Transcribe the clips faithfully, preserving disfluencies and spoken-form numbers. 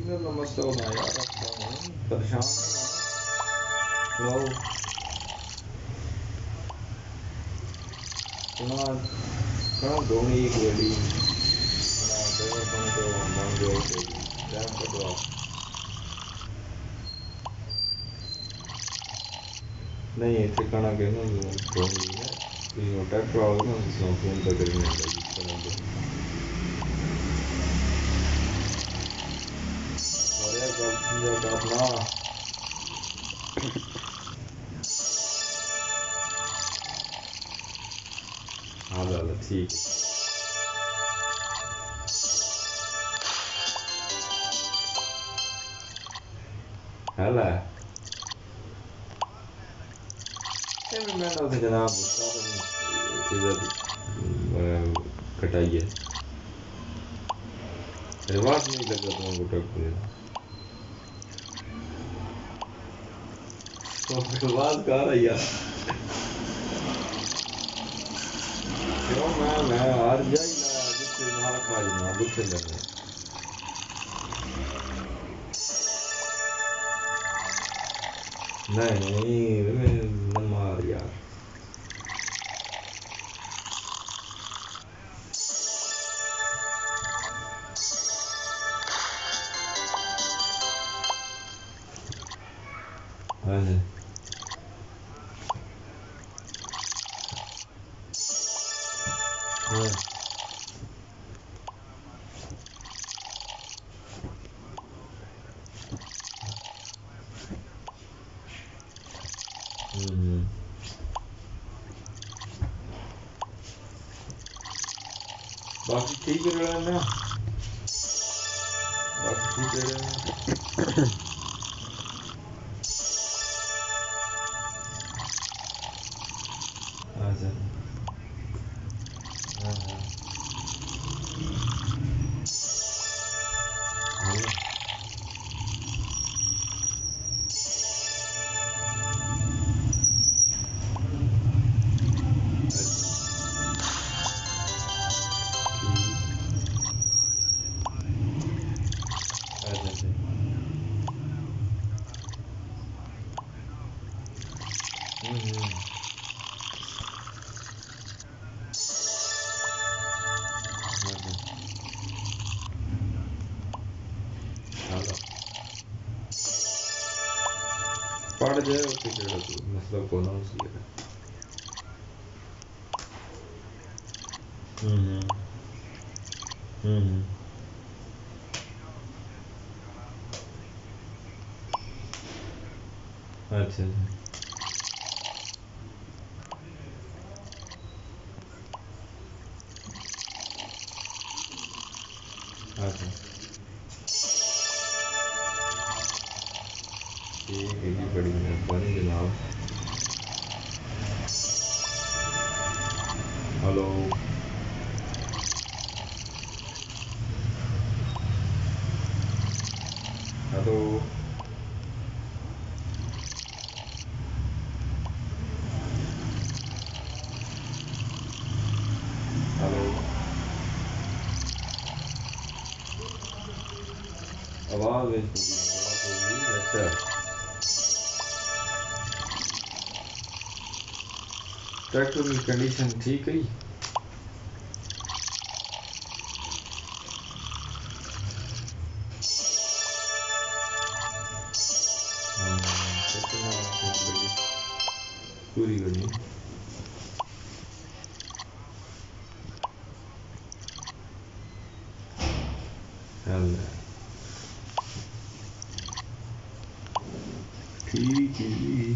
Signal का मसला होना यार, परेशान लो सुना कहाँ दोनों एक वेली ना तो अपन तो मन जो टाइम कटवा नहीं ठिकाना के ना दोनों है ये ट्रैक्टर वाले ना इसमें फोन कर करने लगी करने और यार कब समझा बात ना हाँ लाला ठीक है हला ये भी मैंने उसे जनाब सारा इधर कटाई है रिवाज नहीं लगा तुम्हारे को ट्रैक्टर तो रिवाज कहाँ रही यार क्यों मैं मैं हार जाई ना जिससे ना खा जाना दुख लगे नहीं नहीं मैं मार यार हाँ जी हाँ हम्म बाकी ठीक रहा ना बाकी ठीक रहा अच्छा हाँ हाँ हाँ अच्छा अच्छा हम्म हाँ पड़ जाए उससे केड़ा तो मतलब को ना उसी है हम्म हम्म अच्छा अच्छा अच्छा ठीक है जी बड़ी मेहरबानी जनाब हेलो हेलो हेलो आवाज़ में थोड़ी बात होगी अच्छा ट्रैक्टर की कंडीशन ठीक है हाँ कितना मतलब पूरी करनी हल ठीक है जी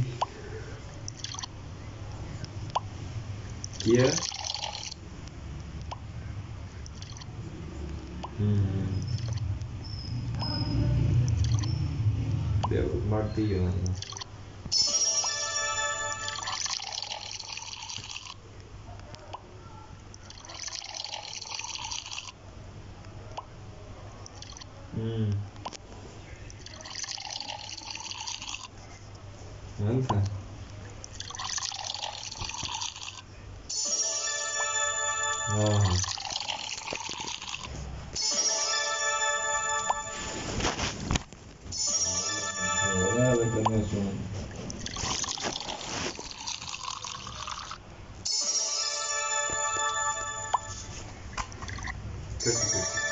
क्या हम्म देव मरती है ना हम्म अच्छा हाँ 그렇지, 그렇지.